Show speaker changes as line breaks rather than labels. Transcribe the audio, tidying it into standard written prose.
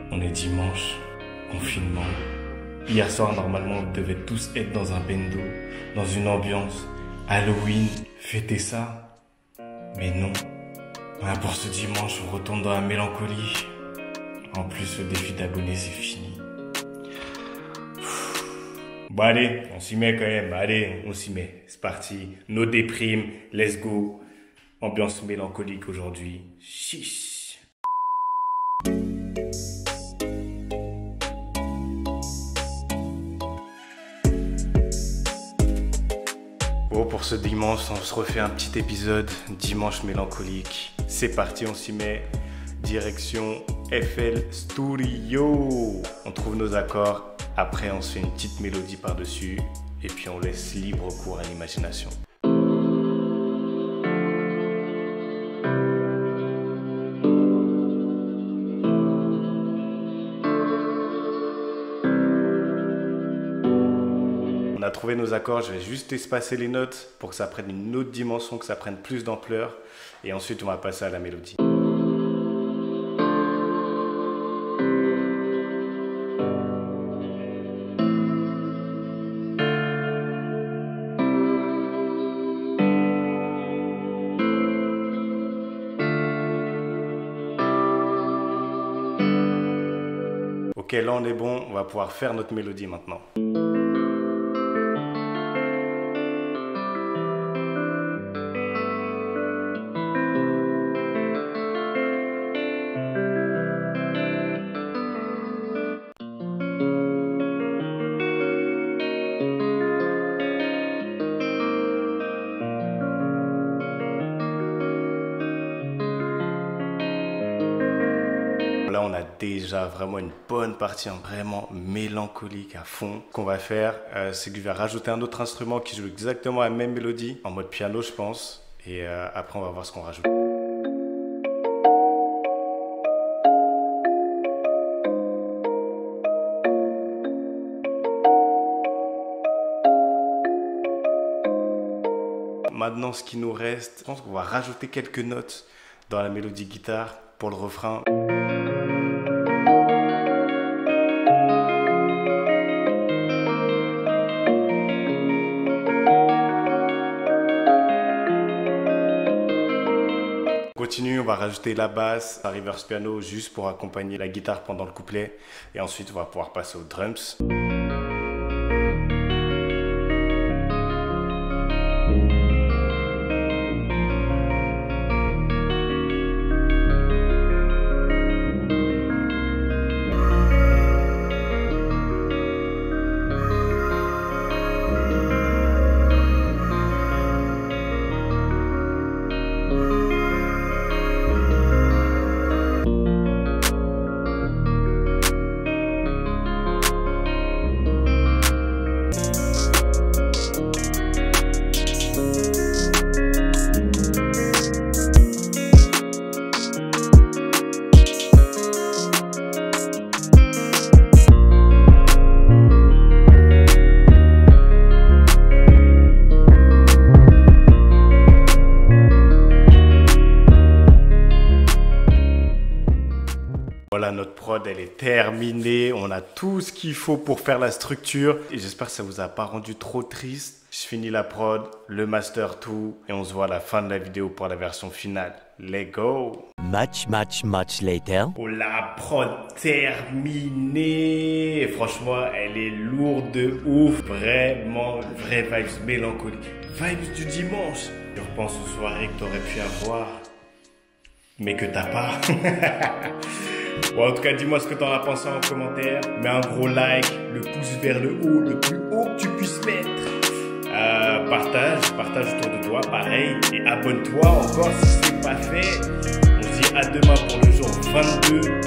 On est dimanche, confinement. Hier soir, normalement, on devait tous être dans un bendo, dans une ambiance Halloween, fêter ça. Mais non. Pour ce dimanche, on retourne dans la mélancolie. En plus, le défi d'abonnés, c'est fini. Bon allez, on s'y met quand même. Allez, on s'y met. C'est parti. No déprime, let's go. Ambiance mélancolique aujourd'hui. Chiche. Bon, pour ce dimanche, on se refait un petit épisode. Dimanche mélancolique. C'est parti, on s'y met. Direction FL Studio. On trouve nos accords. Après, on se fait une petite mélodie par-dessus. Et puis, on laisse libre cours à l'imagination. On a trouvé nos accords, je vais juste espacer les notes pour que ça prenne une autre dimension, que ça prenne plus d'ampleur. Et ensuite, on va passer à la mélodie. Ok, là on est bon, on va pouvoir faire notre mélodie maintenant. Là, on a déjà vraiment une bonne partie, vraiment mélancolique à fond. Ce qu'on va faire, c'est que je vais rajouter un autre instrument qui joue exactement la même mélodie, en mode piano, je pense. Et après, on va voir ce qu'on rajoute. Maintenant, ce qui nous reste, je pense qu'on va rajouter quelques notes dans la mélodie guitare pour le refrain. Continue, on va rajouter la basse, la reverse piano juste pour accompagner la guitare pendant le couplet. Et ensuite, on va pouvoir passer aux drums. Voilà, notre prod, elle est terminée. On a tout ce qu'il faut pour faire la structure. Et j'espère que ça vous a pas rendu trop triste. Je finis la prod, le master, tout. Et on se voit à la fin de la vidéo pour la version finale. Let's go!
Much later.
Oh, la prod terminée. Et franchement, elle est lourde de ouf. Vraiment, vraie vibes mélancolique. Vibes du dimanche. Je repense aux soirées que t'aurais pu avoir, mais que t'as pas. Bon, en tout cas, dis-moi ce que t'en as pensé en commentaire. Mets un gros like, le pouce vers le haut, le plus haut que tu puisses mettre. Partage autour de toi, pareil. Et abonne-toi encore si ce n'est pas fait. On se dit à demain pour le jour 22.